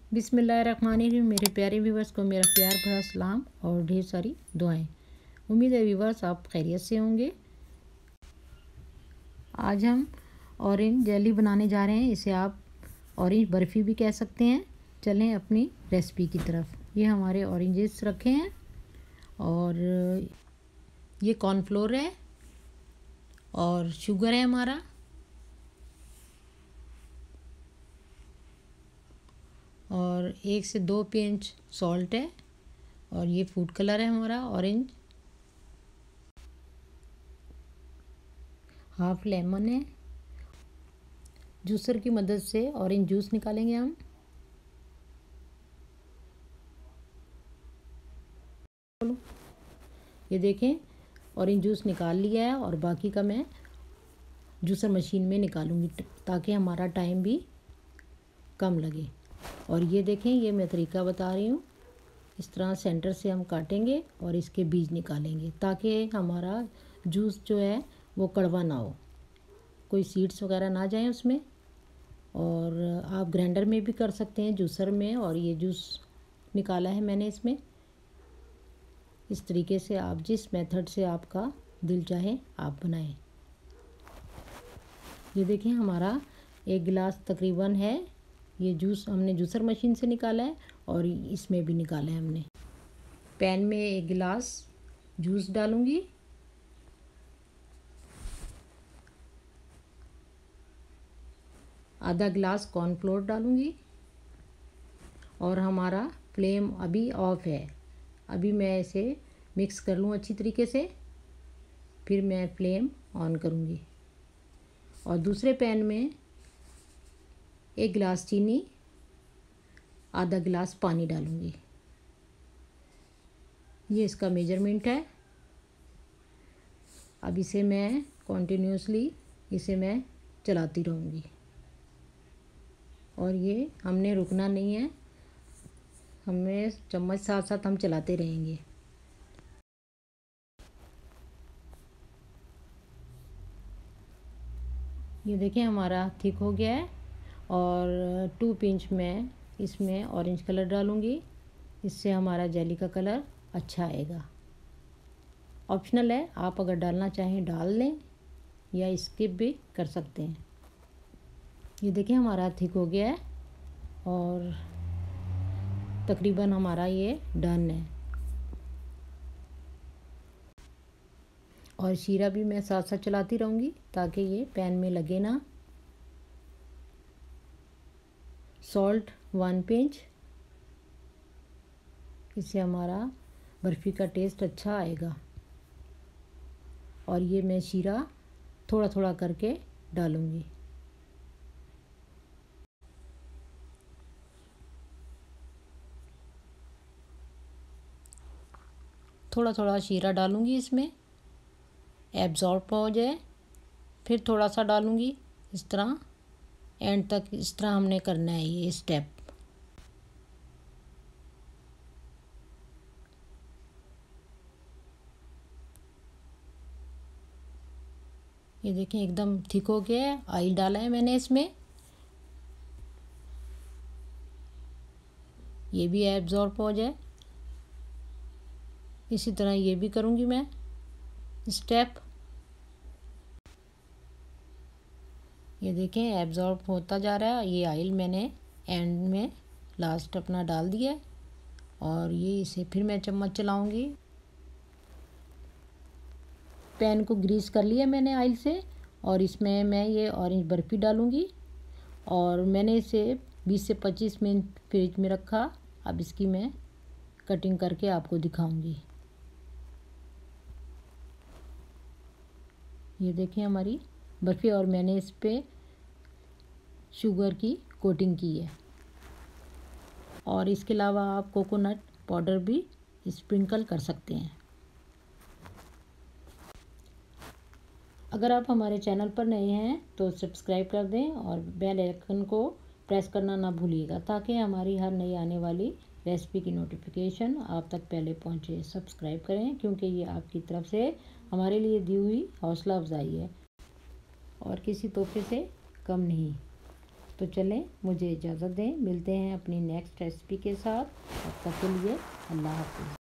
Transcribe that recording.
बिस्मिल्लाहिर्रहमानिर्रहीम। मेरे प्यारे व्यूवर्स को मेरा प्यार भरा सलाम और ढेर सारी दुआएं। उम्मीद है व्यूवर्स आप खैरियत से होंगे। आज हम ऑरेंज जेली बनाने जा रहे हैं। इसे आप ऑरेंज बर्फ़ी भी कह सकते हैं। चलें अपनी रेसिपी की तरफ। ये हमारे ऑरेंजेस रखे हैं और ये कॉर्नफ्लोर है और शुगर है हमारा, और 1 से 2 पिंच सॉल्ट है, और ये फूड कलर है हमारा ऑरेंज, हाफ लेमन है। जूसर की मदद से ऑरेंज जूस निकालेंगे हम। ये देखें ऑरेंज जूस निकाल लिया है और बाकी का मैं जूसर मशीन में निकालूंगी ताकि हमारा टाइम भी कम लगे। और ये देखें, ये मैं तरीका बता रही हूँ। इस तरह सेंटर से हम काटेंगे और इसके बीज निकालेंगे ताकि हमारा जूस जो है वो कड़वा ना हो, कोई सीड्स वगैरह ना जाएं उसमें। और आप ग्राइंडर में भी कर सकते हैं, जूसर में। और ये जूस निकाला है मैंने इसमें। इस तरीके से आप जिस मेथड से आपका दिल चाहे आप बनाएं। ये देखें हमारा 1 गिलास तकरीबन है। ये जूस हमने जूसर मशीन से निकाला है और इसमें भी निकाला है हमने। पैन में 1 गिलास जूस डालूंगी, आधा गिलास कॉर्नफ्लोर डालूंगी, और हमारा फ्लेम अभी ऑफ है। अभी मैं इसे मिक्स कर लूँ अच्छी तरीके से, फिर मैं फ्लेम ऑन करूँगी। और दूसरे पैन में 1 गिलास चीनी, आधा गिलास पानी डालूँगी। ये इसका मेजरमेंट है। अब इसे मैं कंटिन्यूसली चलाती रहूँगी, और ये हमने रुकना नहीं है, हमें चम्मच साथ साथ हम चलाते रहेंगे। ये देखें हमारा थिक हो गया है। और 2 पिंच में इसमें ऑरेंज कलर डालूंगी। इससे हमारा जेली का कलर अच्छा आएगा। ऑप्शनल है, आप अगर डालना चाहें डाल लें या स्किप भी कर सकते हैं। ये देखें हमारा थिक हो गया है और तकरीबन हमारा ये डन है। और शीरा भी मैं साथ साथ चलाती रहूँगी ताकि ये पैन में लगे ना। सॉल्ट 1 पिंच, इससे हमारा बर्फ़ी का टेस्ट अच्छा आएगा। और ये मैं शीरा थोड़ा थोड़ा करके डालूँगी। थोड़ा थोड़ा शीरा डालूँगी, इसमें एब्जॉर्ब हो जाए। फिर थोड़ा सा डालूँगी। इस तरह एंड तक इस तरह हमने करना है ये स्टेप। ये देखें एकदम थिक हो गया है। ऑयल डाला है मैंने इसमें, ये भी एब्जॉर्ब हो जाए। इसी तरह ये भी करूँगी मैं स्टेप। ये देखें एब्जॉर्ब होता जा रहा है। ये ऑयल मैंने एंड में लास्ट अपना डाल दिया है। और ये इसे फिर मैं चम्मच चलाऊँगी। पैन को ग्रीस कर लिया मैंने ऑयल से, और इसमें मैं ये ऑरेंज बर्फ़ी डालूँगी। और मैंने इसे 20 से 25 मिनट फ्रिज में रखा। अब इसकी मैं कटिंग करके आपको दिखाऊंगी। ये देखें हमारी बर्फ़ी, और मैंने इस पे शुगर की कोटिंग की है। और इसके अलावा आप कोकोनट पाउडर भी स्प्रिंकल कर सकते हैं। अगर आप हमारे चैनल पर नए हैं तो सब्सक्राइब कर दें और बेल आइकन को प्रेस करना ना भूलिएगा ताकि हमारी हर नई आने वाली रेसिपी की नोटिफिकेशन आप तक पहले पहुंचे। सब्सक्राइब करें क्योंकि ये आपकी तरफ से हमारे लिए दी हुई हौसला अफजाई है और किसी तोहफे से कम नहीं। तो चलें, मुझे इजाज़त दें, मिलते हैं अपनी नेक्स्ट रेसिपी के साथ। तब तक के लिए अल्लाह हाफ़िज़।